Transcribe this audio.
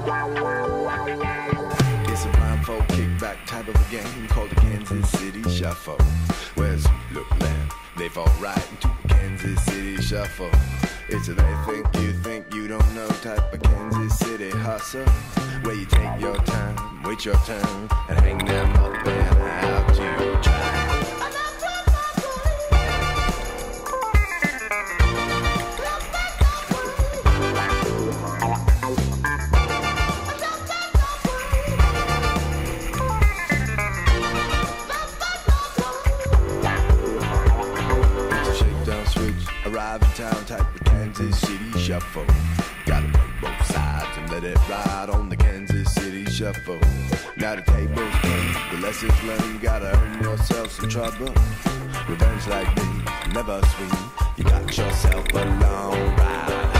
It's a blindfold kickback type of a game called the Kansas City Shuffle. Where's look left, they fall right into the Kansas City Shuffle. It's a they think you don't know type of Kansas City hustle, where you take your time, wait your turn, and hang them up and out to dry. Arrive in town type of Kansas City Shuffle. Gotta play both sides and let it ride on the Kansas City Shuffle. Now the table's turned, the lessons learned, you gotta earn yourself some trouble. Revenge like me, never sweet, you got yourself a long ride.